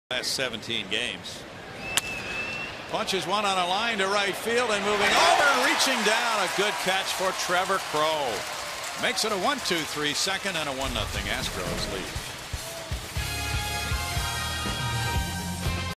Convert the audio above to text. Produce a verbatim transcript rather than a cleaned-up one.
Last seventeen games. Punches one on a line to right field and moving over and reaching down. A good catch for Trevor Crowe. Makes it a one two three second and a one nothing Astros lead.